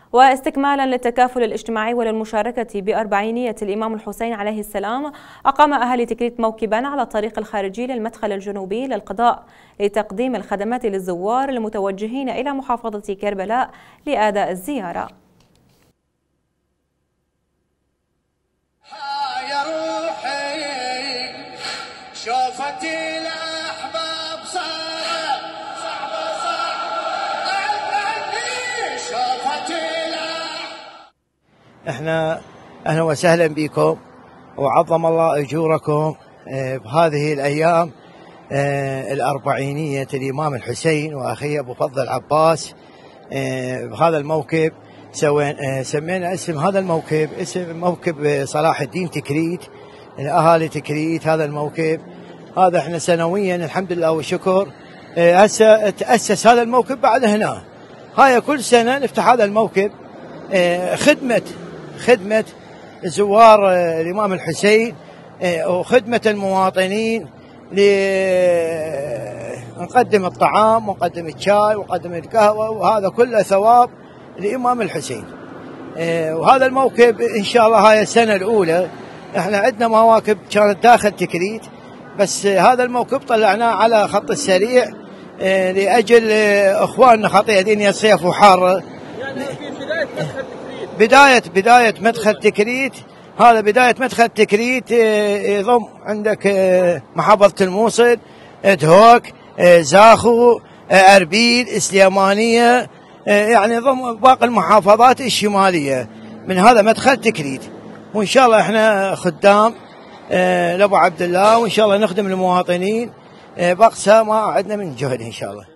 واستكمالا للتكافل الاجتماعي وللمشاركة بأربعينية الإمام الحسين عليه السلام، أقام أهالي تكريت موكبا على الطريق الخارجي للمدخل الجنوبي للقضاء لتقديم الخدمات للزوار المتوجهين إلى محافظة كربلاء لأداء الزيارة. يا روحي شوفت الأحباب صارت صعبة شوفت احنا اهلا وسهلا بكم وعظم الله اجوركم بهذه الايام الاربعينيه الامام الحسين واخيه ابو فضل عباس. بهذا الموكب سمينا اسم هذا الموكب اسم موكب صلاح الدين تكريت، اهالي تكريت. هذا الموكب هذا احنا سنويا الحمد لله والشكر هسه تاسس هذا الموكب بعد هنا. هاي كل سنه نفتح هذا الموكب خدمه زوار الامام الحسين وخدمه المواطنين، نقدم الطعام ونقدم الشاي ونقدم القهوه، وهذا كله ثواب الامام الحسين. وهذا الموكب ان شاء الله هاي السنه الاولى. احنا عندنا مواكب كانت داخل تكريت، بس هذا الموكب طلعناه على خط السريع لاجل اخواننا خطيه دنيا الصيف وحاره. يعني في بدايه مدخل تكريت. هذا بدايه مدخل تكريت يضم عندك محافظه الموصل، دهوك، زاخو، اربيل، سليمانيه، يعني ضم باقي المحافظات الشماليه من هذا مدخل تكريت. وان شاء الله احنا خدام لابو عبد الله، وان شاء الله نخدم المواطنين باقصى ما عندنا من جهد ان شاء الله.